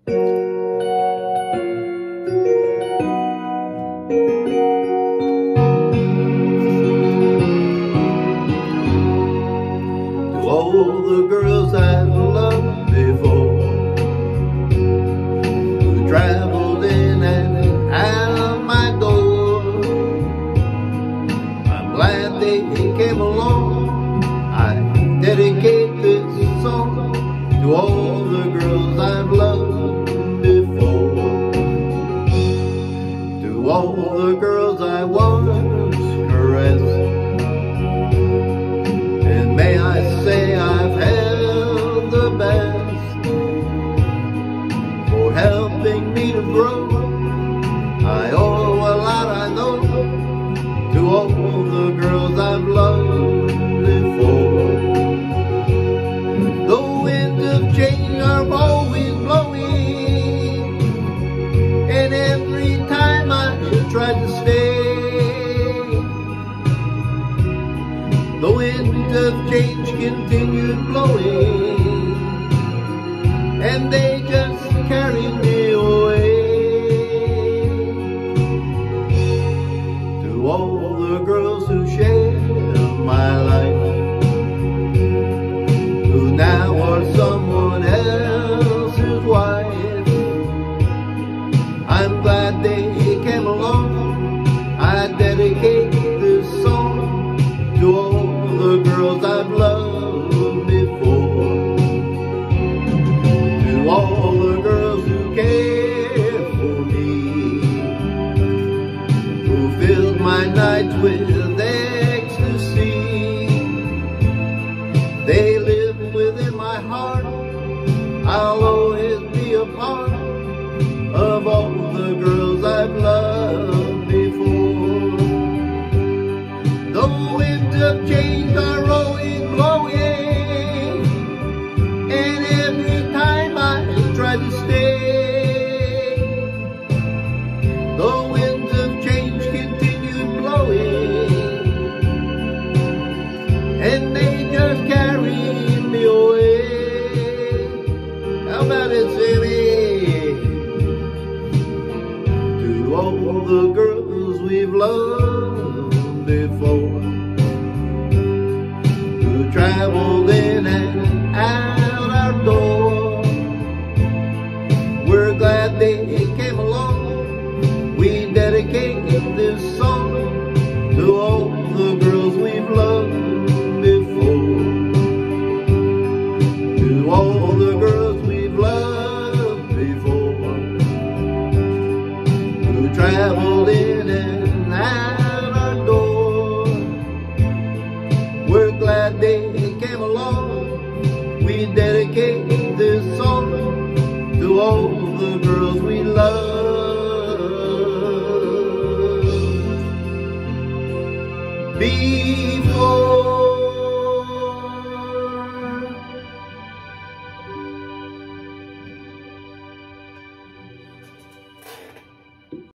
To all the girls I've loved before, who traveled in and out of my door, I'm glad they came along. I dedicate this song to all the girls I've loved before, to all the girls I once caressed. And may I say I've held the best for helping me to grow. I owe a lot, I know, to all the girls I've loved before. The winds of change are always blowing, and every time I try to stay, the winds of change continued blowing, and they just carried me away. To all the girls who shared my life, who now are someone else's wife, I'm glad they came along. I dedicate this song to all the girls I've loved before, to all the girls who cared for me, who filled my nights with ecstasy. They live within my heart. I'll always be a part of all the girls I've loved before. The winds of change are always blowing, and every time I try to stay, the winds of change continue blowing, and they just carry me away. How about it, Sammy? To all the girls we've loved before, who traveled in and out our door, we're glad they came along. We dedicate this song to all the girls we've loved before, to all the girls we've loved before, who traveled